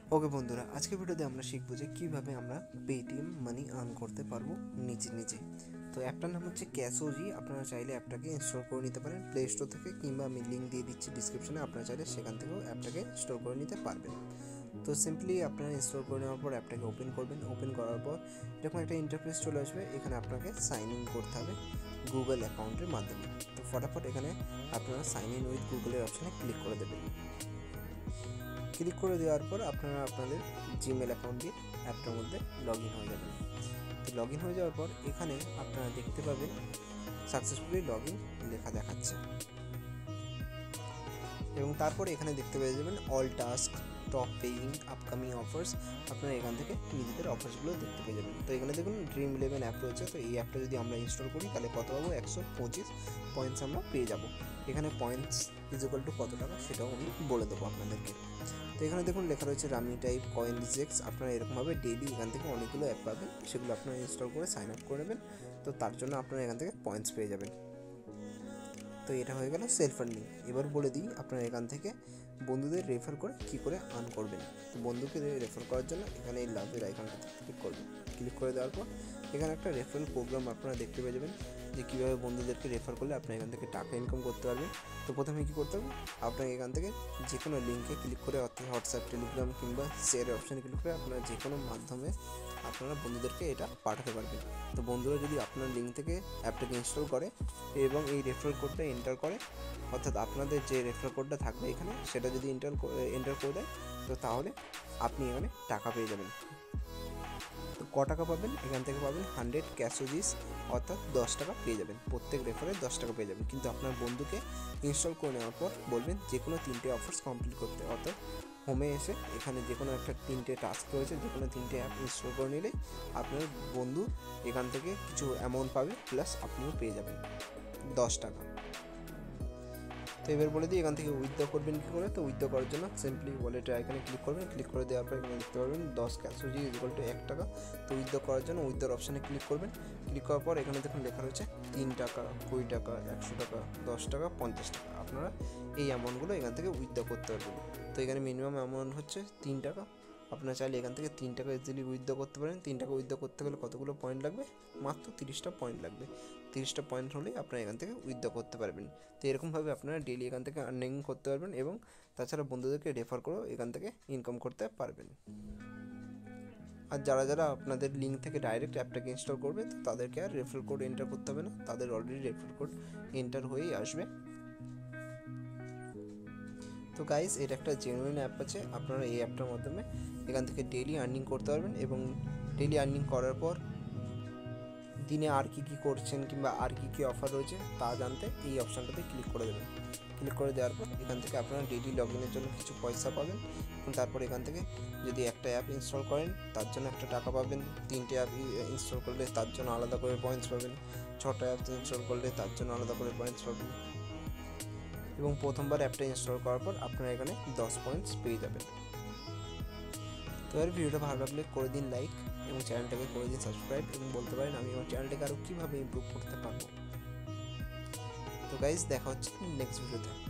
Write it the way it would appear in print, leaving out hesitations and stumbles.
ওকে বন্ধুরা, আজকে ভিডিওতে আমরা শিখবো যে কীভাবে আমরা পেটিএম মানি আর্ন করতে পারবো নিজে নিজে। তো অ্যাপটার নাম হচ্ছে ক্যাশোজি। আপনারা চাইলে অ্যাপটাকে ইনস্টল করে নিতে পারেন প্লে স্টোর থেকে, কিংবা আমি লিঙ্ক দিয়ে দিচ্ছি ডিসক্রিপশনে, আপনারা চাইলে সেখান থেকেও অ্যাপটাকে ইনস্টল করে নিতে পারবেন। তো সিম্পলি আপনারা ইনস্টল করে নেওয়ার পর অ্যাপটাকে ওপেন করবেন। ওপেন করার পর এরকম একটা ইন্টারফেস চলে আসবে। এখানে আপনাকে সাইন ইন করতে হবে গুগল অ্যাকাউন্টের মাধ্যমে। তো ফটাফট এখানে আপনারা সাইন ইন উইথ গুগলের অপশানে ক্লিক করে দেবেন। ক্লিক করে দেওয়ার পর আপনারা আপনাদের জিমেল অ্যাকাউন্ট দিয়ে অ্যাপটার মধ্যে লগ ইন হয়ে যাবেন। তো লগ ইন হয়ে যাওয়ার পর এখানে আপনারা দেখতে পাবেন সাকসেসফুলি লগ ইন লেখা দেখাচ্ছে, এবং তারপরে এখানে দেখতে পেয়ে যাবেন all task, top paying, upcoming offers. আপনারা এখান থেকে নিজেদের অফার্সগুলো দেখতে পেয়ে যাবেন। তো এখানে দেখুন Dream11 অ্যাপ রয়েছে। তো এই অ্যাপটা যদি আমরা ইনস্টল করি তাহলে কত পাবো? 125 পয়েন্টস আমরা পেয়ে যাব। এখানে পয়েন্টস ইকুয়াল টু কত টাকা সেটাও আমি বলে দেবো আপনাদেরকে। তো এখানে দেখুন লেখা রয়েছে রামি টাইপ, কয়েন রিজেক্টস। আপনারা এরকমভাবে ডেইলি এখান থেকে অনেকগুলো অ্যাপ পাবেন, সেগুলো আপনারা ইনস্টল করে সাইন আপ করে নেবেন। তো তার জন্য আপনারা এখান থেকে পয়েন্টস পেয়ে যাবেন। তো এটা হয়ে গেল সেলফ আর্নিং। এবার বলে দিই আপনারা এখান থেকে বন্ধুদের রেফার করে কী করে আর্ন করবেন। তো বন্ধুকে রেফার করার জন্য এখানে এই লাভের আইকনটাতে ক্লিক করবেন। ক্লিক করে দেওয়ার পর এখানে একটা রেফারেল প্রোগ্রাম আপনারা দেখতে পেয়ে যাবেন, যে কীভাবে বন্ধুদেরকে রেফার করলে আপনারা এখান থেকে টাকা ইনকাম করতে পারবেন। তো প্রথমে কী করতে হবে, আপনাকে এখান থেকে যে কোনো লিঙ্কে ক্লিক করে, অর্থাৎ হোয়াটসঅ্যাপ, টেলিগ্রাম কিংবা শেয়ারের অপশানে ক্লিক করে আপনারা যে কোনো মাধ্যমে আপনারা বন্ধুদেরকে এটা পাঠাতে পারবেন। তো বন্ধুরা যদি আপনার লিঙ্ক থেকে অ্যাপটাকে ইনস্টল করে এবং এই রেফারেল কোডটা এন্টার করে, অর্থাৎ আপনাদের যে রেফারেল কোডটা থাকবে এখানে সেটা যদি এন্টার করে দেয়, তো তাহলে আপনি এখানে টাকা পেয়ে যাবেন। তো টাকা পাবেন? এখান থেকে পাবেন 100 ক্যাশোজিস, অর্থাৎ 10 টাকা পেয়ে যাবেন। প্রত্যেক রেফারে 10 টাকা পেয়ে যাবেন। কিন্তু আপনার বন্ধুকে ইনস্টল করে নেওয়ার পর বলবেন যে কোনো 3টে অফার্স কমপ্লিট করতে, অর্থাৎ হোমে এসে এখানে যে কোনো একটা 3টে টাস্ক রয়েছে, যে কোনো 3টে অ্যাপ ইনস্টল করে নিলে আপনার বন্ধু এখান থেকে কিছু অ্যামাউন্ট পাবে, প্লাস আপনিও পেয়ে যাবেন 10 টাকা। তো এবার বলে দিই এখান থেকে উইথড্র করবেন কী করে। তো উইথড্র করার জন্য সিম্পলি ওয়ালেটের আইকনে ক্লিক করবেন। ক্লিক করে দেওয়ার পর এখানে দেখতে পারবেন 10 ক্যাশোজি ইকুয়াল টু 1 টাকা। তো উইথড্র করার জন্য উইথড্র অপশানে ক্লিক করবেন। ক্লিক করার পর এখানে দেখুন লেখা রয়েছে 3 টাকা, 20 টাকা, 100 টাকা, 10 টাকা, 50 টাকা। আপনারা এই অ্যামাউন্টগুলো এখান থেকে উইথড্র করতে পারবেন। তো এখানে মিনিমাম অ্যামাউন্ট হচ্ছে 3 টাকা। আপনারা চাইলে এখান থেকে 3 টাকা ইজিলি উইথড্র করতে পারেন। 3 টাকা উইথড্র করতে গেলে কতগুলো পয়েন্ট লাগবে? মাত্র 30টা পয়েন্ট লাগবে। 30টা পয়েন্ট হলেই আপনারা এখান থেকে উইথড্র করতে পারবেন। তো এরকমভাবে আপনারা ডেইলি এখান থেকে আর্নিং করতে পারবেন, এবং তাছাড়া বন্ধুদেরকে রেফার করেও এখান থেকে ইনকাম করতে পারবেন। আর যারা যারা আপনাদের লিঙ্ক থেকে ডাইরেক্ট অ্যাপটাকে ইনস্টল করবে, তো তাদেরকে আর রেফার কোড এন্টার করতে হবে না, তাদের অলরেডি রেফার কোড এন্টার হয়েই আসবে। তো গাইস, এটা একটা জেনুইন অ্যাপ আছে। আপনারা এই অ্যাপটার মাধ্যমে এখান থেকে ডেইলি আর্নিং করতে পারবেন, এবং ডেইলি আর্নিং করার পর দিনে আর কী করছেন কিংবা আর কী অফার রয়েছে তা জানতে এই অপশানটাতে ক্লিক করে দেবেন। ক্লিক করে দেওয়ার পর এখান থেকে আপনারা ডেইলি লগ ইনের জন্য কিছু পয়সা পাবেন, এবং তারপর এখান থেকে যদি একটা অ্যাপ ইনস্টল করেন তার জন্য একটা টাকা পাবেন। 3টে অ্যাপ ইনস্টল করলে তার জন্য আলাদা করে পয়েন্টস পাবেন। 6টা অ্যাপ ইনস্টল করলে তার জন্য আলাদা করে পয়েন্টস পাবেন, এবং প্রথমবার অ্যাপটা ইনস্টল করার পর আপনারা এখানে 10 পয়েন্টস পেয়ে যাবেন। তো এর ভিডিওটা ভালো লাগলে করে দিন লাইক, এবং চ্যানেলটাকে করে দিন সাবস্ক্রাইব, এবং বলতে পারেন আমি আমার চ্যানেলটাকে আরও কীভাবে ইমপ্রুভ করতে পারবো। তো গাইজ, দেখা হচ্ছে নেক্সট ভিডিওতে।